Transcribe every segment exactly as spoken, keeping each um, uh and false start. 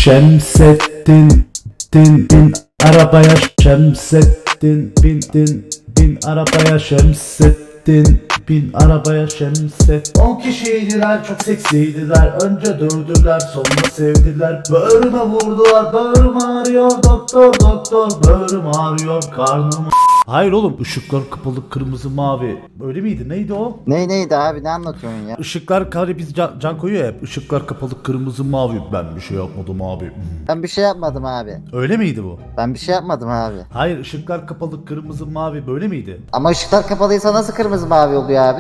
Şemsettin din bin arabaya Şemsettin bin din bin arabaya Şemsettin bin arabaya Şemsettin. On kişiydiler, çok seksiydiler. Önce dövdüler, sonra sevdiler. Böğrüme vurdular, böğrüm ağrıyor. Doktor doktor, böğrüm ağrıyor, karnım. Hayır oğlum, ışıklar kapalı, kırmızı mavi. Öyle miydi? Neydi o? Ne neydi abi, ne anlatıyorsun ya? Işıklar kare, biz can, can koyuyor ya hep. Işıklar kapalı, kırmızı mavi. Ben bir şey yapmadım abi. Ben bir şey yapmadım abi. Öyle miydi bu? Ben bir şey yapmadım abi. Hayır, ışıklar kapalı, kırmızı mavi, böyle miydi? Ama ışıklar kapalıysa nasıl kırmızı mavi oluyor abi?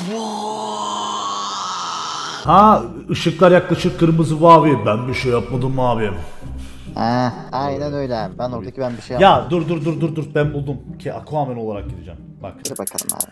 Ha, ışıklar yaklaşık, kırmızı mavi. Ben bir şey yapmadım abi. Ha, aynen öyle abi. Ben oradaki ben bir şey Ya yapmadım. dur dur dur dur dur, ben buldum ki Aquaman olarak gideceğim. Bak. Dur bakalım abi.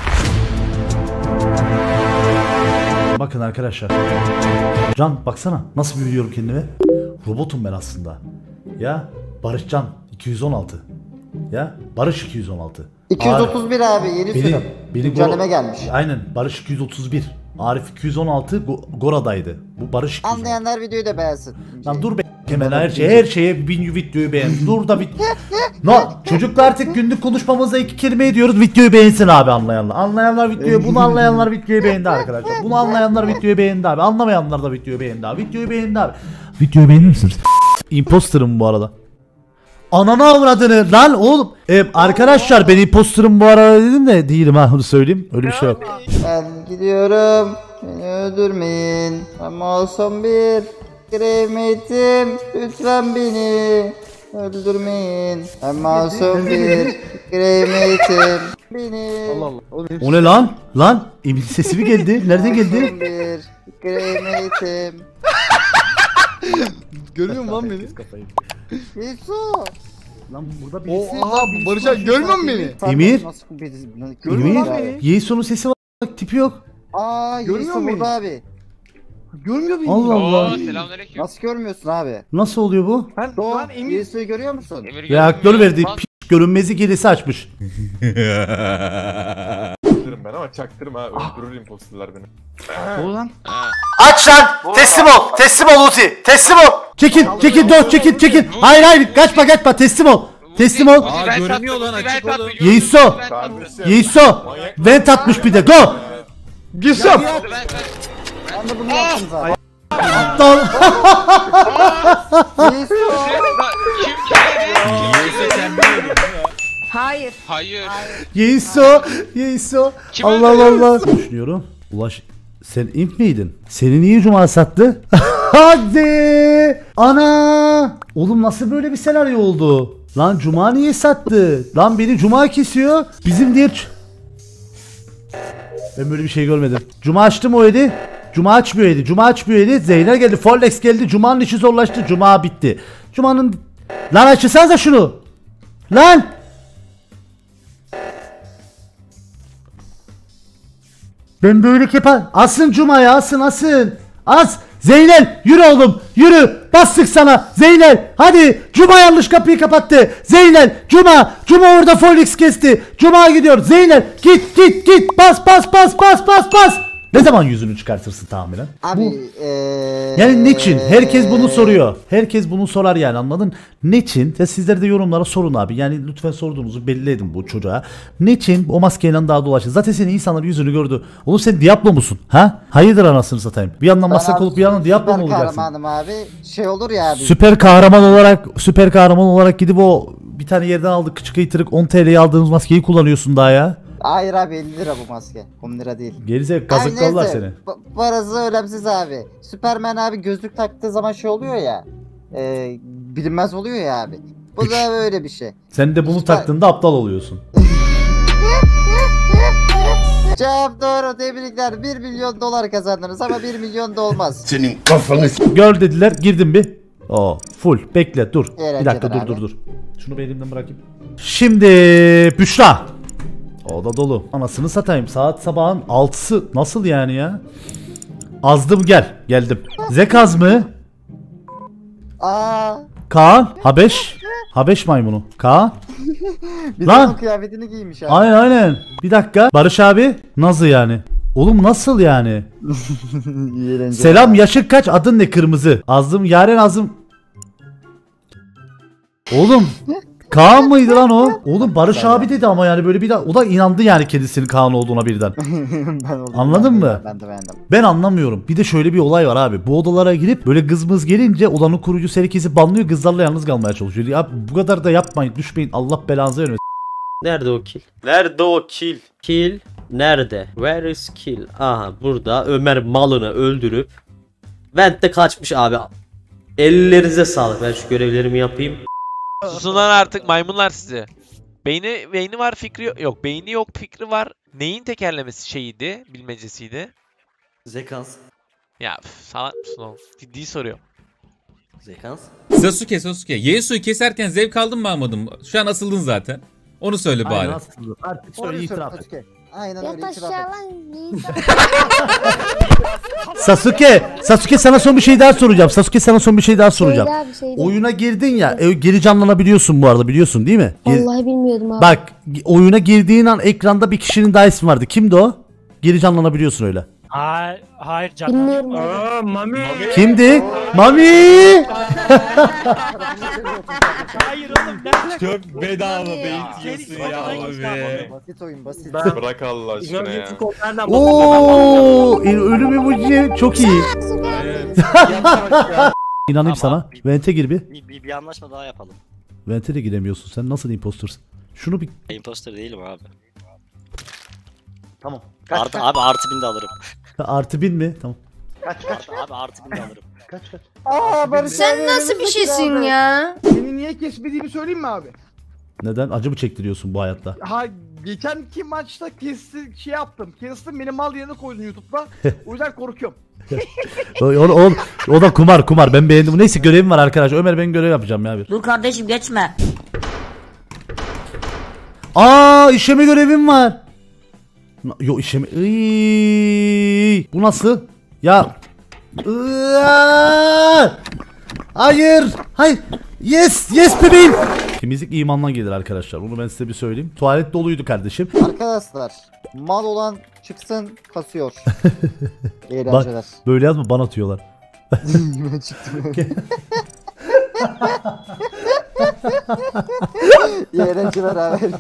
Bakın arkadaşlar. Can baksana nasıl büyüyorum kendime. Robotum ben aslında. Ya Barışcan iki yüz on altı. Ya Barış iki yüz on altı. iki yüz otuz bir abi, yeni Beni, sürüm. beni Güncelleme Go- gelmiş. Aynen, Barış iki yüz otuz bir. Arif iki yüz on altı Go- Gora'daydı. Bu Barış iki yüz on altı. Anlayanlar videoyu da beğensin. Lan dur be hemen, her şey her şeye bin videoyu beğen. Dur da bit. No, çocuklar artık günlük konuşmamızda iki kelime ediyoruz. Videoyu beğensin abi anlayanlar. Anlayanlar videoyu, bunu anlayanlar videoyu beğendi arkadaşlar. Bunu anlayanlar videoyu beğendi abi. Anlamayanlar da videoyu beğendi abi. Videoyu beğendi abi. Videoyu beğenir misiniz? Imposter'ım bu arada. Ananı avradını lan oğlum. Ee, arkadaşlar ben imposter'ım bu arada dedim de değilim ha, onu söyleyeyim. Öyle bir şey yok. Ben gidiyorum. Beni öldürmeyin. Ben masum bir krematim. Lütfen beni öldürmeyin. Ben masum bir krematim. Beni. Allah Allah. O ne lan? Lan Emil sesi mi geldi? Nereden geldi? Masum bir krematim. Görüyor musun lan beni? Yusuf. Lan burada birisi. Oha, Barışan görmüyor musun beni? Emir? Nasıl bir- Görmüyor Emir? lan beni. Yeisu'nun sesi var, tipi yok. Aa, Görmüyor Yusuf musun burada abi. Görmüyor beni. Allah Allah. Oo, selamünaleyküm. Nasıl görmüyorsun abi? Nasıl oluyor bu? Ben Doğu, lan Emir. Yusuf'u görüyor musun? Emir Reaktör görünmüyor. verdi. Lan, Piç görünmezi gerisi açmış. Çaktırım ben ama çaktırma ha, öldürür imposterlar beni. Doğu lan. ha. Aç lan! Teslim ol! Teslim ol Uzi! Teslim ol! Çekil! Çekil! Dur! Çekil! Çekil! Hayır hayır! Kaçma kaçma! Teslim ol! Teslim ol! Uzi, ben görünüyor sattım, lan, Uzi, ben açık sattım, oğlum. Uzi, Yeiso! ben sattım. Yeiso! Vent atmış bir de! Go! Yusuf. Ben- ben- Ben de bunu yaptım zaten. Aptal! Yusuf! Kim kim dedi? Hayır. Hayır. Yeiso! Yeiso! Kim Allah öldürdü? Allah! Düşünüyorum. Ulaş, sen imp miydin? Seni niye Cuma sattı? Hadi! Ana! Oğlum nasıl böyle bir senaryo oldu? Lan Cuma niye sattı? Lan beni Cuma kesiyor. Bizim diğer... Ben böyle bir şey görmedim. Cuma açtı mı o eli? Cuma açmıyor eli. Cuma açmıyor eli. Zeynel geldi. Forlex geldi. Cuma'nın işi zorlaştı. Cuma bitti. Cuma'nın... Lan açırsanıza şunu. Lan! Ben böyle kepa... Asın Cuma'ya, asın asın. As! Zeynel yürü oğlum yürü, bastık sana Zeynel, hadi. Cuma yanlış kapıyı kapattı. Zeynel, Cuma Cuma orada Folix kesti. Cuma gidiyor. Zeynel git git git, bas bas bas bas bas bas. Ne zaman yüzünü çıkartırsın tahminen? Abi Bu... eee... Yani niçin? Herkes bunu soruyor. Herkes bunu sorar yani, anladın? Niçin? Ya sizler de yorumlara sorun abi. Yani lütfen sorduğunuzu belli edin bu çocuğa. Niçin o maskeyle daha dolaşır? Zaten senin insanlar yüzünü gördü. Oğlum sen Diablo musun? Ha? Hayırdır anasını satayım. Bir yandan masak olup bir yandan Diablo mu olacaksın? Süper kahramanım abi. Şey olur ya abi. Süper kahraman olarak süper kahraman olarak gidip o bir tane yerden aldık küçük yitırık on T L'ye aldığımız maskeyi kullanıyorsun daha ya. Hayır abi, elli lira bu maske. on lira değil. Gerizek Abi kazıklarlar neyse, seni. pa- Parası önemsiz abi. Süperman abi gözlük taktığı zaman şey oluyor ya. E, bilinmez oluyor ya abi. Bu Üç. da böyle bir şey. Sen de bunu Süper- taktığında aptal oluyorsun. Cevap doğru, tebrikler. bir milyon dolar kazandınız ama bir milyon da olmaz. Senin kafanı Gör dediler, girdim bir. Oo, full. Bekle, dur. Eğlenceler Bir dakika, dur abi. dur dur. Şunu bir elimden bırakayım. Şimdi Büşra. O da dolu. Anasını satayım. Saat sabahın altısı. Nasıl yani ya? Azdım gel. Geldim. Zekaz mı? Aa, Kaan. Habeş. Habeş maymunu. Kaan. bir Lan! de onun kıyafetini giymiş abi. Aynen aynen. Bir dakika. Barış abi. Nasıl yani? Oğlum nasıl yani? İyi eğlenceler. Selam, yaşın kaç, adın ne, kırmızı? Azdım Yaren Azım. Oğlum Kaan mıydı lan o? Oğlum Barış abi dedi ama yani böyle bir daha o da inandı yani kedisinin Kaan olduğuna birden. Ben oldum, Anladın ben de- mı? Ben de beğendim. Ben anlamıyorum. Bir de şöyle bir olay var abi. Bu odalara girip böyle kızmız gelince odanın kurucusu herkesi banlıyor, kızlarla yalnız kalmaya çalışıyor. Ya bu kadar da yapmayın, düşmeyin. Allah belanızı vermesin. Nerede o kill? Nerede o kill? Kill nerede? Where is kill? Aha burada Ömer malını öldürüp Vent'te kaçmış abi. Ellerinize sağlık. Ben şu görevlerimi yapayım. Susun lan artık maymunlar sizi. Beyni beyni var fikri yok. Beyni yok fikri var. Neyin tekerlemesi şeyiydi? Bilmecesiydi. Zekans. Ya üf, salak mısın oğlum? Ciddi soruyorum. Zekans. Sasuke Sasuke. Yesu'yu keserken zevk aldın mı almadın mı? Şu an asıldın zaten. Onu söyle bari. Aynen, aslında. Artık söyle Doğru itiraf söylüyorsun et. Sasuke. Aynen Yat öyle itiraf aşağı et. lan. Sasuke, Sasuke sana son bir şey daha soracağım. Sasuke sana son bir şey daha soracağım. Söyle abi söyle. Oyuna girdin ya, e, geri canlanabiliyorsun bu arada, biliyorsun değil mi? Geri- Vallahi bilmiyordum abi. Bak, oyuna girdiğin an ekranda bir kişinin daha ismi vardı. Kimdi o? Geri canlanabiliyorsun öyle. Hayır, hayır Bilmiyorum canım. abi. Aa, Mami. Kimdi? Mami! Hayır oğlum ne? Çok bedava beyit yiyorsun ya abi. Basit oyun basit. Bırak Allah aşkına ya. Oo, ölüm emoji çok iyi. İnanayım sana. Vente gir bir. Bir, bir, bir anlaşma daha yapalım. Vente de giremiyorsun. Sen nasıl impostersın? Şunu bir... Imposter değilim abi. Tamam. Artı, abi artı bin de alırım. Artı bin mi? Tamam. Artı, abi artı bin de alırım. Aa Barış Sen abi, nasıl bir önümüzdeki şeysin abi. ya? Seni niye kesmediğimi söyleyeyim mi abi? Neden? Acı mı çektiriyorsun bu hayatta? Ha geçenki maçta kesti şey yaptım. Kestim beni mal yerine koydun YouTube'da. O yüzden korkuyorum. o, o, o, o da kumar kumar. Ben beğendim. Neyse görevim var arkadaş. Ömer ben görev yapacağım ya bir. Dur kardeşim geçme. Aa işeme görevim var. Na- Yo işeme. Iiii. Bu nasıl? Ya. Iıı. Hayır. Hayır. Yes. Yes bebeğim. Temizlik imandan gelir arkadaşlar. Onu ben size bir söyleyeyim. Tuvalet doluydu kardeşim. Arkadaşlar mal olan çıksın kasıyor. İyi Bak eğlenceler. böyle yazma ban atıyorlar. Ben çıktım. İyi eğlenceler abi.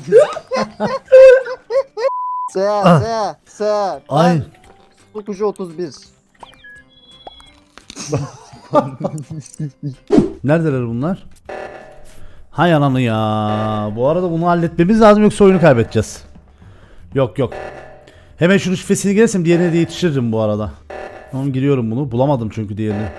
Seha seha seha. Ay. Sukucu otuz bir. Neredeler bunlar? Hay ananı ya. Bu arada bunu halletmemiz lazım yoksa oyunu kaybedeceğiz. Yok yok. Hemen şunun şifresini girersem diğerine de yetişiririm bu arada. Tamam giriyorum bunu. Bulamadım çünkü diğerini.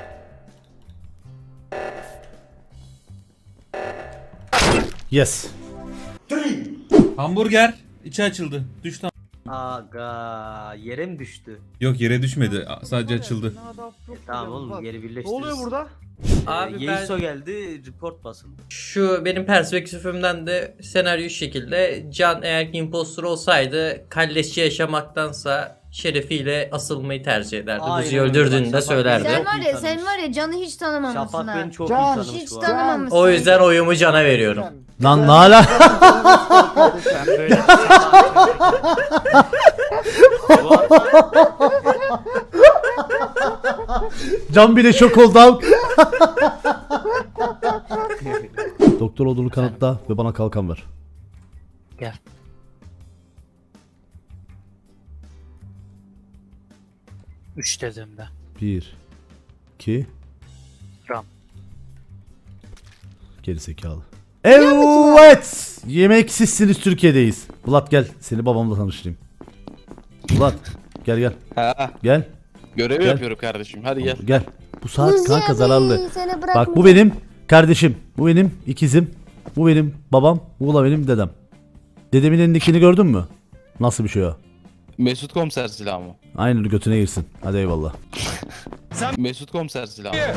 Yes. Hamburger içi açıldı. Düştü. Aga yere mi düştü? Yok yere düşmedi. Sadece açıldı. Tamam oğlum yeri Ne birleştiririz. oluyor burada? Abi Abi Yeiso ben geldi report basıldı. şu benim perspektifimden de senaryo şu şekilde: Can eğer ki impostor olsaydı kalleşçe yaşamaktansa şerefiyle asılmayı tercih ederdi. Aynen Buzi'yi öyle. öldürdüğünü de Şafak söylerdi. beni Sen çok var iyi ya sen tanımış. var ya Can'ı hiç tanımamışsın Şafak ha. beni çok Can, iyi tanımış Hiç bu arada. tanımamışsın. O yüzden oyumu Can'a veriyorum. Lan ne hala? Ben böyle Can bile şok oldu abi. Doktor olduğunu kanıtla ve bana kalkan ver. Gel. Üç dedim ben. Bir, iki. Tamam. Geri zekalı. Evet. Yemeksizsiniz Türkiye'deyiz. Bulat gel. Seni babamla tanıştırayım. Bulat gel gel. Ha, Gel. görev Gel. yapıyorum kardeşim. Hadi gel. Gel. Bu saat Buzi kanka abi, zararlı. seni Bak bu bırakmayacağım. benim kardeşim. Bu benim ikizim. Bu benim babam. Bu da benim dedem. Dedemin elindekini gördün mü? Nasıl bir şey o? Mesut komiser silahı mı? Aynen götüne girsin. Hadi eyvallah. Mesut komiser silahı mı?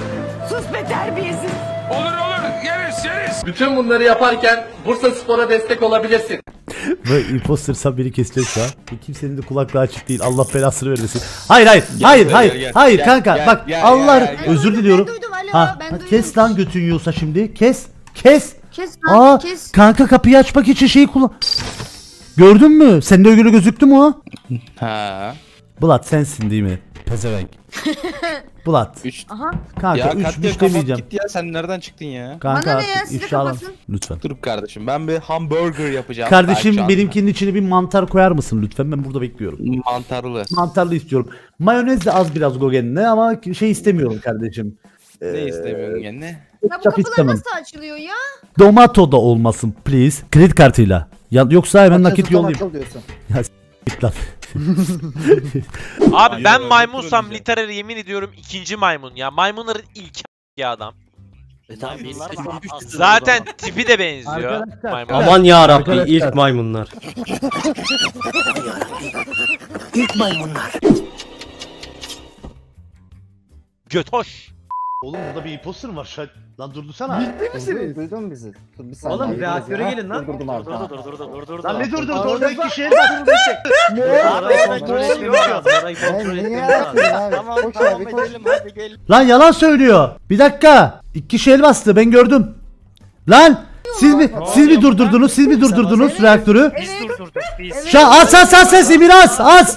Olur olur yeriz yeriz. Bütün bunları yaparken Bursa Spor'a destek olabilirsin. Ve imposter sen beni kesecek ya. Bu kimsenin de kulaklığı açık değil. Allah belasını vermesin. Hayır hayır. hayır buraya, hayır. gel, gel. hayır Gel, kanka. gel, Bak gel, Allah gel, gel. özür diliyorum. Ben duydum, alo, Ha, ben ha, duydum. kes lan götün yiyorsa şimdi. Kes. Kes. Kes lan Aa kes. kanka kapıyı açmak için şeyi kullan. Gördün mü? Sende öyle gözüktü mü o? Ha. Bulat sensin değil mi? Pezevenk. Bulat. Üç. Aha. Kanka Ya üç Katya üç kapat demeyeceğim. gitti ya, sen nereden çıktın ya? Kanka Bana ne ya, artık siz de ifşa alın. kapatın. Lütfen. Dur kardeşim, ben bir hamburger yapacağım. Kardeşim Akşam. benimkinin içine bir mantar koyar mısın lütfen? Ben burada bekliyorum. Mantarlı. Mantarlı istiyorum. Mayonez de az biraz Gogen'le ama şey istemiyorum kardeşim. Ne Ee, istemiyorsun yani? Ya bu Ketçap kapılar istemem. nasıl açılıyor ya? Domato da olmasın please. Kredi kartıyla. Ya, yoksa hemen nakit Açıl, yollayayım. açıl diyorsun. Git lan. Abi ben öyle maymunsam trolleyeceğim. literal yemin ediyorum ikinci maymun ya. Maymunların ilk ya adam. Zaten tipi de benziyor. Arkadaşlar, Maymun. Aman ya Rabbi, Arkadaşlar. ilk maymunlar. Götoş. Oğlum burada bir imposter var. Şa... Lan durdursana. Ciddi misiniz? Duydun mu bizi? Dur bir saniye. Oğlum, Biraz reaktöre ya. gelin lan. Durdurdum abi. tamam. Lan ne durdur? Orada Orada iki şey Ben niye yapıyorum abi? Tamam tamam edelim hadi gel. Lan yalan söylüyor. Bir dakika. İki kişi el bastı. Ben gördüm. Lan siz mi siz mi durdurdunuz? Siz mi durdurdunuz reaktörü? Biz durdurduk biz. Şu an as as as sesi biraz as.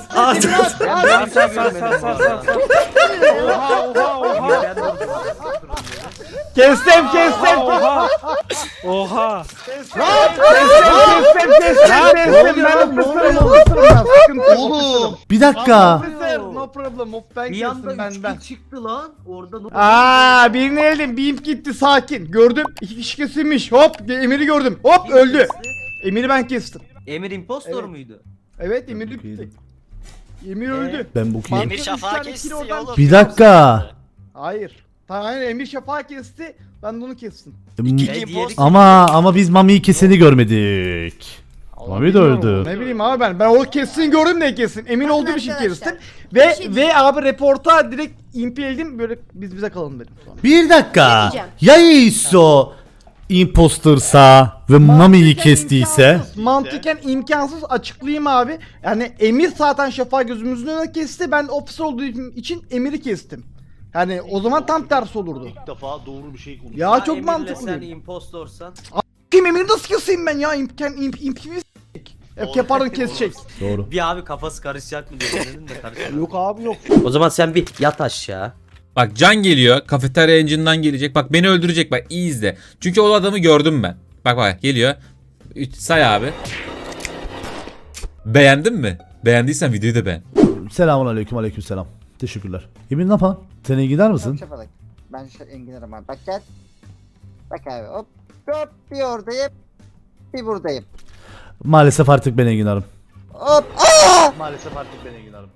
Kestim kestim. Oha. Oha. Kestim kestim kestim. Ben ısırım ısırım. Sıkıntı Oğlum. Bir dakika. No problem. Of ben Bir kestim anda ben üç ben. kill çıktı lan. Orada ne Aa birini eldim. Bir imp gitti sakin. Gördüm. İki kişi kesilmiş. Hop Emir'i gördüm. Hop öldü. Emir'i ben kestim. Emir impostor Evet. muydu? Evet Emir gitti. Emir öldü. Ben bu kim? Emir Şafak'ı kesti oğlum. Bir dakika. Hayır. Tamam aynen Emir Şafak'ı kesti. Ben de onu kestim. Ama ama biz Mami'yi keseni görmedik. Mami de öldü. Ne bileyim abi ben. Ben o kesin gördüm de kesin. Emin Bakın olduğum için arkadaşlar, kestim. Ve bir şey ve abi reporta direkt impeledim. Böyle biz bize kalalım dedim sonra. Bir dakika. diyeceğim? Ya Yiso impostersa ve Mami'yi kestiyse. imkansız, mantıken imkansız açıklayayım abi. Yani Emir zaten Şafak gözümüzün önüne kesti. Ben officer olduğu için Emir'i kestim. Yani o zaman tam tersi olurdu. İlk defa doğru bir şey konuşuyor. Ya çok mantıklı. Sen impostorsan. Kim Emir'i nasıl keseyim ben ya? İmkan imp imp imp pardon kesecek. Doğru. Bir abi kafası karışacak mı diye dedim de karışacak. Yok abi yok. O zaman sen bir yat aşağı. Bak Can geliyor. Kafeterya engine'dan gelecek. Bak beni öldürecek. Bak iyi izle. Çünkü o adamı gördüm ben. Bak bak geliyor. Üç, say abi. Beğendin mi? Beğendiysen videoyu da beğen. Selamun aleyküm aleyküm selam. Teşekkürler. Emin ne yapan? Sen iyi gider misin? Yok Şafak. Ben şu engineer'ım abi. Bak gel. Bak abi hop. Hop bir oradayım. Bir buradayım. Maalesef artık ben enginarım. Hop. Aa! Maalesef artık ben enginarım.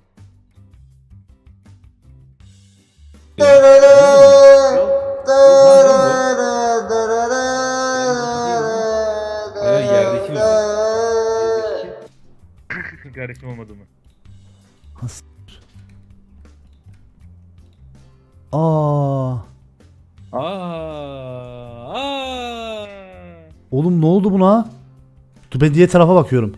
Hayır yerdeki mi? Kardeşim olmadı mı? Aa. Aa, aa. Oğlum ne oldu buna? Dur ben diğer tarafa bakıyorum.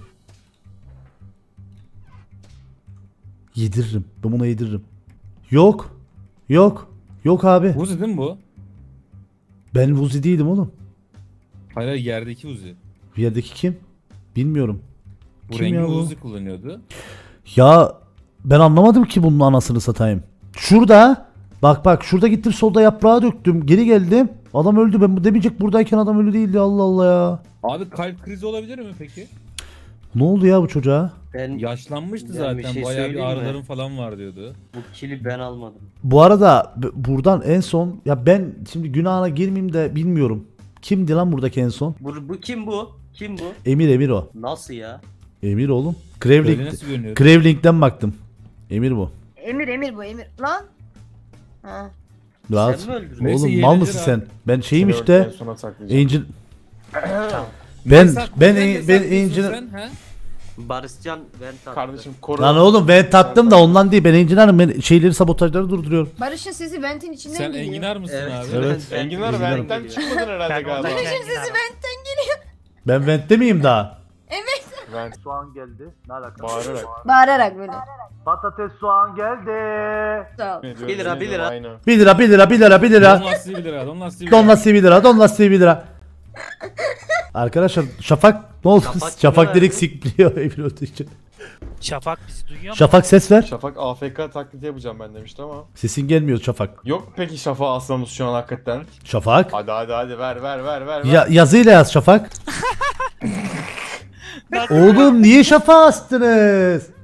Yediririm. Ben buna yediririm. Yok. Yok. Yok abi. Vuzi değil mi bu? Ben Vuzi değilim oğlum. Hayır hayır, yerdeki Vuzi. Bir yerdeki kim? Bilmiyorum. Bu Kim rengi ya bu? Vuzi kullanıyordu. Ya ben anlamadım ki bunun anasını satayım. Şurada. Bak bak şurada gittim solda yaprağı döktüm. Geri geldim. Adam öldü. Ben bu demeyecek buradayken adam ölü değildi. Allah Allah ya. Abi kalp krizi olabilir mi peki? Ne oldu ya bu çocuğa? Ben Yaşlanmıştı Yani zaten. bir şey Bayağı bir söyleyeyim mi? ağrılarım falan var diyordu. bu kili ben almadım. Bu arada b- buradan en son ya ben şimdi günahına girmeyeyim de bilmiyorum. Kimdi lan buradaki en son? Bu, bu kim bu? Kim bu? Emir Emir o. Nasıl ya? Emir oğlum. Böyle Krevlink. nasıl görünüyor? Krevlink'ten baktım. Emir bu. Emir Emir bu Emir. Lan. Ha. Rahat. Sen mi öldürdün? Neyse, Oğlum iyi mal eğlenceler mısın abi. sen? Ben şeyim Seni işte. öldükten sonra saklayacağım. Angel. Ben Neyse, ben nerede ben saklıyorsun Angel. sen, ha? Barışcan ben tattım. Kardeşim koru. Lan oğlum ben tattım da ondan değil. Ben Enginar'ım. Ben şeyleri sabotajları durduruyorum. Barış'ın sesi ventin içinden Sen geliyor. enginar mısın Evet. abi? Evet. Ben- Enginler Enginar benden çıkmadın herhalde Ben galiba. oradayken Barış'ın sesi enginar. ventten geliyor. Ben vent'te miyim daha? Ben Soğan geldi. Ne alaka? bağırarak. Bağırarak böyle. Patates soğan geldi. Sağ ol. Bir lira, bir lira. Aynen. bir lira bir lira bir lira bir Don lira. lastiği bir lira. Don lastiği bir lira. Don lastiği bir lira. Don lastiği bir lira. Arkadaşlar Şafak ne oldu? Şafak Şafak, kime direkt verdi? sikliyor Emir öldüğü için. Şafak bizi duyuyor mu? Şafak ses ver. Şafak A F K taklidi yapacağım ben demişti ama. Sesin gelmiyor Şafak. Yok peki Şafak'ı asmamız şu an hakikaten. Şafak. Hadi hadi hadi ver ver ver ver. Ya, yazıyla yaz Şafak. Oğlum niye Şafak'ı astınız?